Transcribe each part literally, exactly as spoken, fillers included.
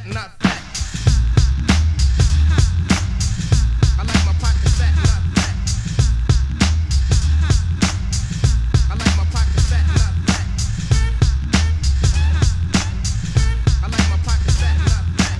fat, not fat. I like my pockets fat, not fat. I like my pockets fat, not fat. I like my pockets fat, not fat.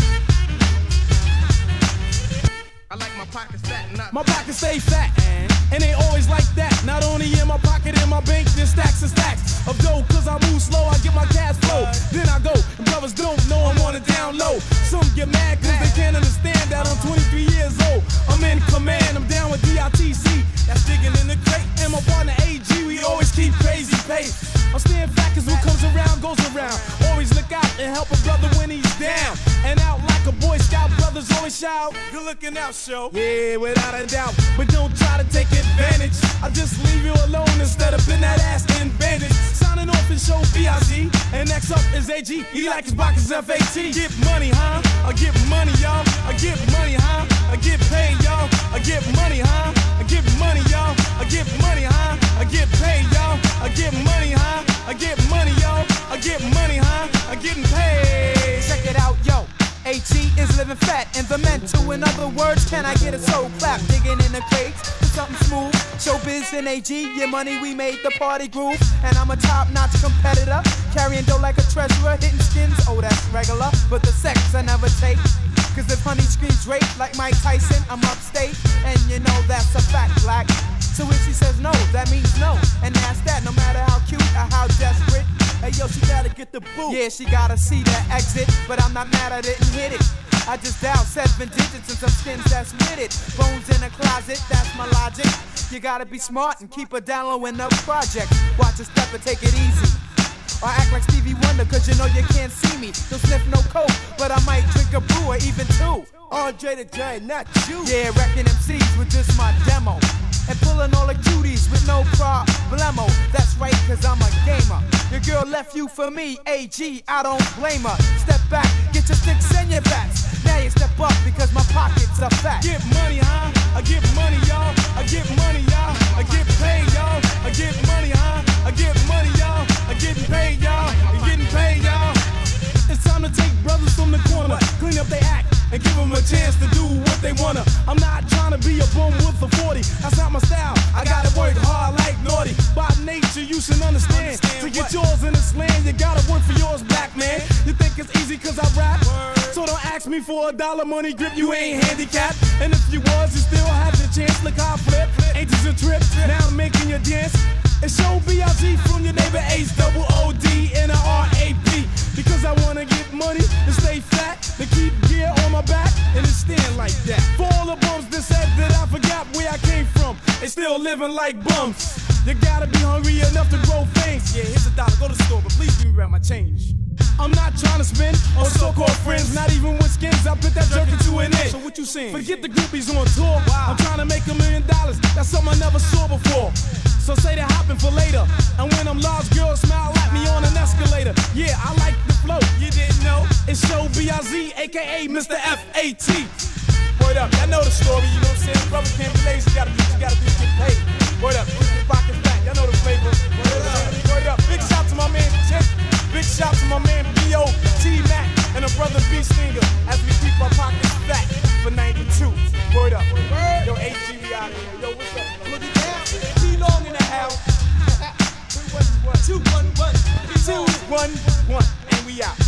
I like my pockets fat, not fat. My pockets stay fat, and they always like that. Not only in my pocket, in my bank, there's stacks and stacks of dough. Cause I move slow, I get my cash flow. Then I go, and brothers don't know I'm on the down low. Some get mad cause they can't understand that I'm twenty-three years old. I'm in command, I'm down with D I T C. That's digging in the crate. And my partner A G, we always keep crazy pace. I'm staying fat cause what comes around goes around. Always look out and help a brother when he's down. And out like a Boy Scout, brothers always shout, good looking out, show. Yeah, without a doubt, but don't try to take advantage. I just leave you alone instead of pin that ass in bandage. Signing off and show B I Z. And next up is A G, he like his pockets F A T. Get money, huh? I get money, y'all. I get money, huh? I get paid, y'all. I get money, huh? I get money, y'all. I get money, huh? I get paid, y'all. I get money, huh? I get money, y'all. I get money, huh? I'm getting paid. Check it out, yo. A G is living fat in the mental. In other words, can I get a soul clap? Digging in the crates for something smooth. Showbiz and A G, your money we made the party groove. And I'm a top-notch competitor, carrying dough like a treasurer, hitting skins. Oh, that's regular, but the sex I never take. Cause if honey screams rape like Mike Tyson, I'm upstate, and you know that's a fact, black. So if she says no, that means no, and that's that. No matter how cute or how desperate. Hey yo, she gotta get the boot. Yeah, she gotta see the exit, but I'm not mad I didn't hit it. I just dialed seven digits and some skins that's with it. Bones in a closet, that's my logic. You gotta be smart and keep a down low in the project. Watch a step and take it easy. Or act like Stevie Wonder, cause you know you can't see me. Don't sniff no coke, but I might drink a brew or even two. Andre the Giant, not you. Yeah, wrecking M Cs with just my demo. And pulling all the cuties with no problemo. That's right, cause I'm a gamer. Your girl left you for me, A G, I don't blame her. Step back, get your sticks and your bats. Now you step up because my pockets are fat. Get money, huh? I get money, y'all. I get money, y'all. I get paid, y'all. I get money, huh? I get money, y'all. I getting paid, y'all. I getting paid, y'all. It's time to take brothers from the corner, clean up their act, and give them a chance to do what they wanna. I'm not trying to be a bum with a forty. That's not my style. I gotta work hard like naughty. By nature, you should understand. understand to get what? yours in this land, you gotta work for yours, black man. You think it's easy cause I rap? Word. So don't ask me for a dollar money grip, you ain't handicapped. And if you was, you still have the chance. Look how I flip, ain't this a trip? Now I'm making you dance. It's show B I Z from your neighbor H double O D and a R A P. Because I wanna get money and stay fat, to keep gear on my back and to stand like that. For all the bums that said that I forgot where I came from, they still living like bums. You gotta be hungry enough to grow things. Yeah, here's a dollar, go to the store, but please give me back my change. I'm not trying to spend on so-called friends, not even with skins. I put that jerk into an inch. So what you saying? Forget the groupies on tour. Wow. I'm trying to make a million dollars. That's something I never saw before. So say they're hopping for later. And when I'm lost, girls smile at me on an escalator. Yeah, I like the flow. You didn't know? It's Show B I Z, aka Mister F A T. Word up, y'all know the story. You know what I'm saying? Brother can't be lazy. You gotta do what you gotta do to get paid. Word up, your pocket's back. Y'all know the flavor. Word up, word up. Big shout to my man Chip. Big shout to my man B O T Mac and a brother B Stinger as we keep our pockets fat for ninety-two. Word up. Word. Yo, A G, we out of here. Yo, what's up? Look at that. T-Long in the house. two one one. two one one. two one one. And we out.